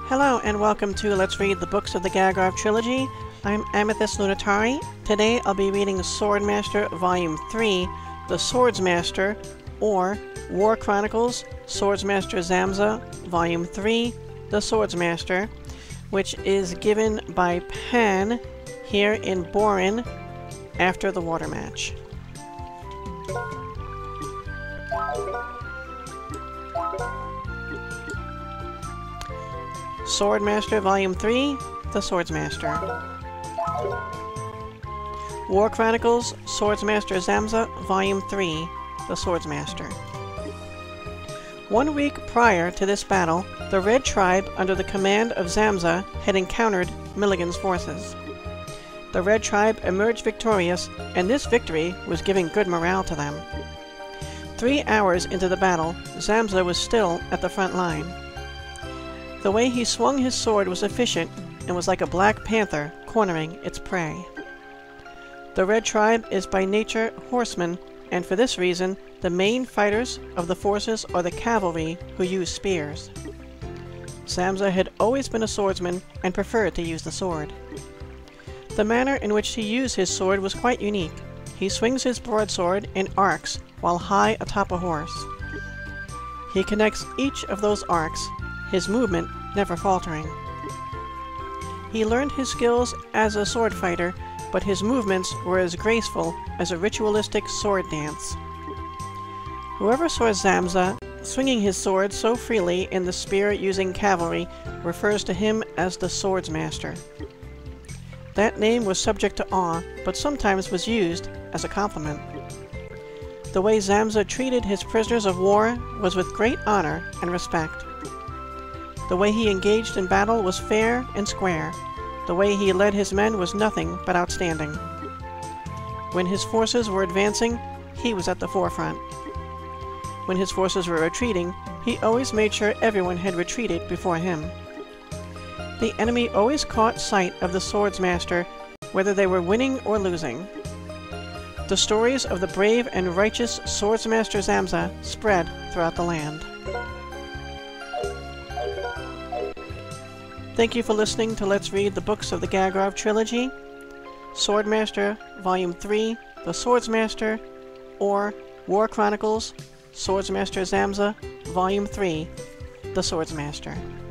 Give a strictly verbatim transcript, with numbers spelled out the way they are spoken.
Hello and welcome to Let's Read the Books of the Gagharv Trilogy. I'm Amethyst Lunatari. Today I'll be reading Swordmaster Volume three, The Swordsmaster, or War Chronicles, Swordsmaster Zamza, Volume three, The Swordsmaster, which is given by Pan here in Borin after the water match. Swordmaster Volume three, The Swordsmaster. War Chronicles, Swordsmaster Zamza, Volume three, The Swordsmaster. One week prior to this battle, the Red Tribe, under the command of Zamza, had encountered Milligan's forces. The Red Tribe emerged victorious, and this victory was giving good morale to them. Three hours into the battle, Zamza was still at the front line. The way he swung his sword was efficient and was like a black panther cornering its prey. The Red Tribe is by nature horsemen, and for this reason, the main fighters of the forces are the cavalry who use spears. Zamza had always been a swordsman and preferred to use the sword. The manner in which he used his sword was quite unique. He swings his broadsword in arcs while high atop a horse. He connects each of those arcs, his movement never faltering. He learned his skills as a sword fighter, but his movements were as graceful as a ritualistic sword dance. Whoever saw Zamza swinging his sword so freely in the spear-using cavalry refers to him as the Swordsmaster. That name was subject to awe, but sometimes was used as a compliment. The way Zamza treated his prisoners of war was with great honor and respect. The way he engaged in battle was fair and square. The way he led his men was nothing but outstanding. When his forces were advancing, he was at the forefront. When his forces were retreating, he always made sure everyone had retreated before him. The enemy always caught sight of the Swordsmaster, whether they were winning or losing. The stories of the brave and righteous Swordsmaster Zamza spread throughout the land. Thank you for listening to Let's Read the Books of the Gagharv Trilogy, Swordmaster Volume three, The Swordsmaster, or War Chronicles, Swordsmaster Zamza, Volume three, The Swordsmaster.